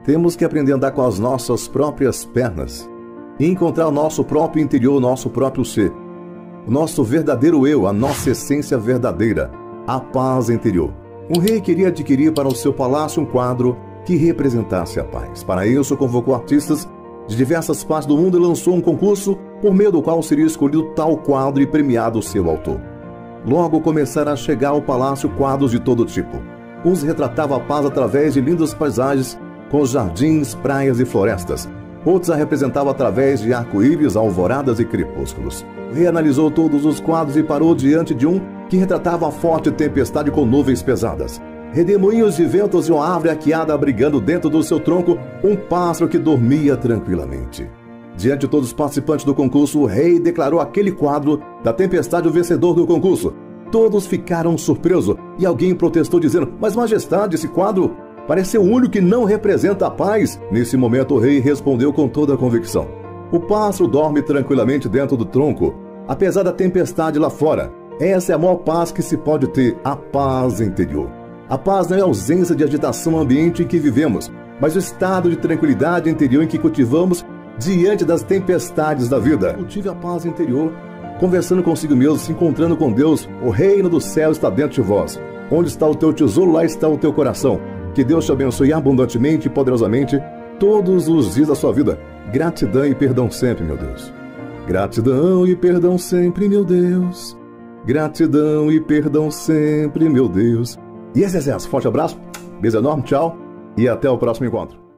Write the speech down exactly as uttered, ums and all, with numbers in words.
Temos que aprender a andar com as nossas próprias pernas e encontrar o nosso próprio interior, o nosso próprio ser, o nosso verdadeiro eu, a nossa essência verdadeira, a paz interior. Um rei queria adquirir para o seu palácio um quadro que representasse a paz. Para isso, convocou artistas de diversas partes do mundo e lançou um concurso por meio do qual seria escolhido tal quadro e premiado o seu autor. Logo começaram a chegar ao palácio quadros de todo tipo. Uns retratavam a paz através de lindas paisagens, com jardins, praias e florestas. Outros a representavam através de arco-íris, alvoradas e crepúsculos. O rei analisou todos os quadros e parou diante de um que retratava a forte tempestade com nuvens pesadas, redemoinhos de ventos e uma árvore arqueada abrigando dentro do seu tronco um pássaro que dormia tranquilamente. Diante de todos os participantes do concurso, o rei declarou aquele quadro da tempestade o vencedor do concurso. Todos ficaram surpresos e alguém protestou dizendo: "Mas majestade, esse quadro parece ser o único que não representa a paz." Nesse momento o rei respondeu com toda a convicção: "O pássaro dorme tranquilamente dentro do tronco, apesar da tempestade lá fora. Essa é a maior paz que se pode ter, a paz interior. A paz não é a ausência de agitação no ambiente em que vivemos, mas o estado de tranquilidade interior em que cultivamos diante das tempestades da vida." Cultive a paz interior, conversando consigo mesmo, se encontrando com Deus. O reino do céu está dentro de vós. Onde está o teu tesouro, lá está o teu coração. Que Deus te abençoe abundantemente e poderosamente todos os dias da sua vida. Gratidão e perdão sempre, meu Deus. Gratidão e perdão sempre, meu Deus. Gratidão e perdão sempre, meu Deus. E esse é o Forte abraço, beijo enorme, tchau e até o próximo encontro.